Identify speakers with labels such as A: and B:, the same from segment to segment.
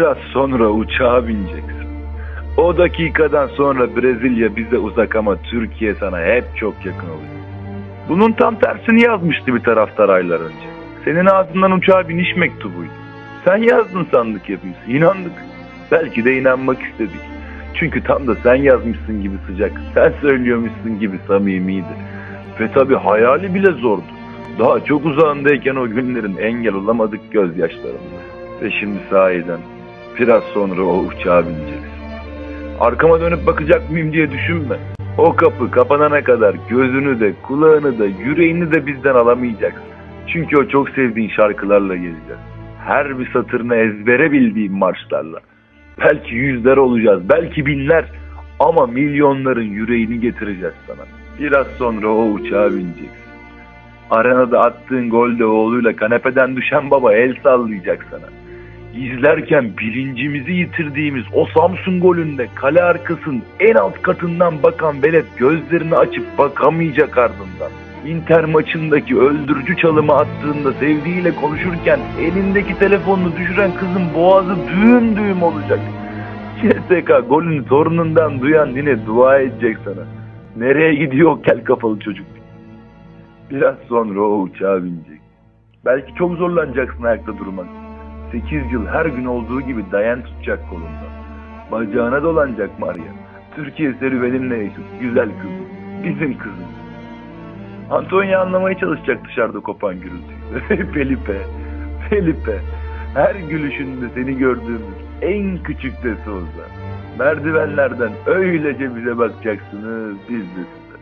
A: Biraz sonra uçağa bineceksin. O dakikadan sonra Brezilya bize uzak ama Türkiye sana hep çok yakın oluyor. Bunun tam tersini yazmıştı bir taraftar aylar önce. Senin ağzından uçağa biniş mektubuydu. Sen yazdın sandık hepimiz. İnandık. Belki de inanmak istedik. Çünkü tam da sen yazmışsın gibi sıcak, sen söylüyormuşsun gibi samimiydi. Ve tabii hayali bile zordu. Daha çok uzağındayken o günlerin engel olamadık gözyaşlarımda. Ve şimdi sahiden biraz sonra o uçağa bineceksin. Arkama dönüp bakacak mıyım diye düşünme. O kapı kapanana kadar gözünü de, kulağını da, yüreğini de bizden alamayacaksın. Çünkü o çok sevdiğin şarkılarla geleceğiz. Her bir satırını ezbere bildiğin marşlarla. Belki yüzler olacağız, belki binler. Ama milyonların yüreğini getireceğiz sana. Biraz sonra o uçağa bineceksin. Arenada attığın golde oğluyla kanepeden düşen baba el sallayacak sana. İzlerken bilincimizi yitirdiğimiz o Samsun golünde kale arkasının en alt katından bakan velet gözlerini açıp bakamayacak ardından. Inter maçındaki öldürücü çalımı attığında sevdiğiyle konuşurken elindeki telefonunu düşüren kızın boğazı düğüm düğüm olacak. CSK golünü torunundan duyan yine dua edecek sana. Nereye gidiyor o kel kafalı çocuk? Biraz sonra o uçağa binecek. Belki çok zorlanacaksın ayakta durmak. 8 yıl her gün olduğu gibi dayan tutacak kolunda. Bacağına dolanacak Maria. Türkiye serüveninle yaşadı. Güzel kızım. Bizim kızım. Antonia anlamaya çalışacak dışarıda kopan gürültüyü. Felipe. Her gülüşünde seni gördüğümüz en küçük de olsa. Merdivenlerden öylece bize bakacaksınız, biz de size.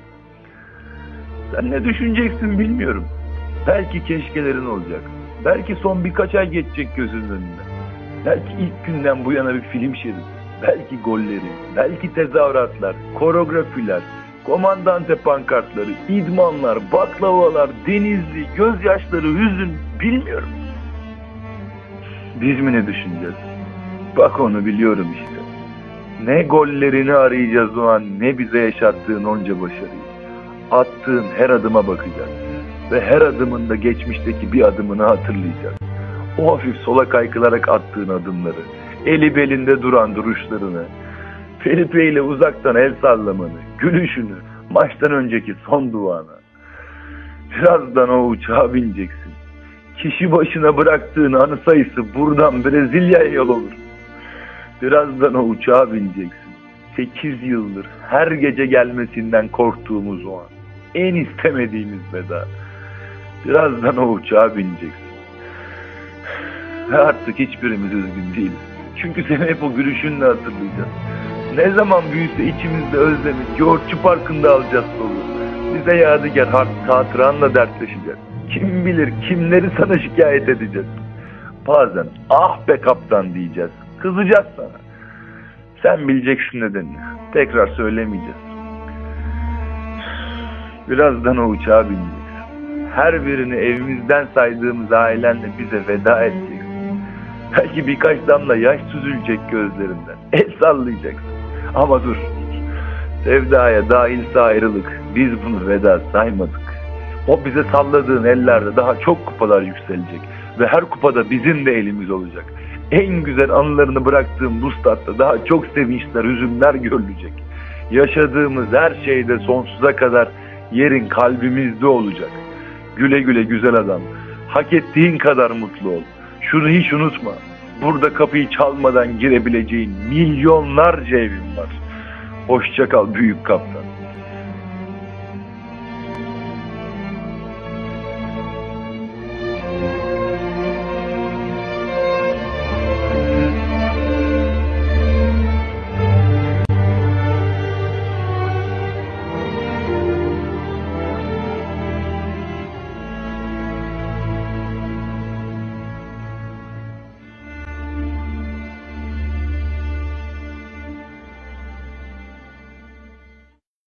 A: Sen ne düşüneceksin bilmiyorum. Belki keşkelerin olacak. Belki son birkaç ay geçecek gözünün önünde. Belki ilk günden bu yana bir film şeridi. Belki golleri, belki tezahüratlar, koreografiler, komandante pankartları, idmanlar, baklavalar, denizli, gözyaşları, hüzün, bilmiyorum. Biz mi ne düşüneceğiz? Bak onu biliyorum işte. Ne gollerini arayacağız o an, ne bize yaşattığın onca başarıyı. Attığın her adıma bakacağız. Ve her adımında geçmişteki bir adımını hatırlayacağız. O hafif sola kaykılarak attığın adımları, eli belinde duran duruşlarını, Felipe ile uzaktan el sallamanı, gülüşünü, maçtan önceki son duanı. Birazdan o uçağa bineceksin. Kişi başına bıraktığın anı sayısı buradan Brezilya'ya yol olur. Birazdan o uçağa bineceksin. 8 yıldır her gece gelmesinden korktuğumuz o an. En istemediğimiz veda. Birazdan o uçağa bineceksin. Ve artık hiçbirimiz üzgün değiliz. Çünkü seni hep o gülüşünle hatırlayacağız. Ne zaman büyüse içimizde özlemin yoğurtçu parkında alacağız soluğu. Bize yadigar hatıranla dertleşeceğiz. Kim bilir kimleri sana şikayet edeceğiz. Bazen ah be kaptan diyeceğiz. Kızacağız sana. Sen bileceksin nedenini. Tekrar söylemeyeceğiz. Birazdan o uçağa bineceksin. Her birini evimizden saydığımız ailenle bize veda edeceksin. Belki birkaç damla yaş süzülecek gözlerinden. El sallayacaksın. Ama dur. Sevdaya dahilse ayrılık. Biz bunu veda saymadık. O bize salladığın ellerde daha çok kupalar yükselecek. Ve her kupada bizim de elimiz olacak. En güzel anılarını bıraktığım bu statta daha çok sevinçler, hüzünler görülecek. Yaşadığımız her şeyde sonsuza kadar yerin kalbimizde olacak. Güle güle güzel adam. Hak ettiğin kadar mutlu ol. Şunu hiç unutma. Burada kapıyı çalmadan girebileceğin milyonlarca evin var. Hoşça kal büyük kaptan.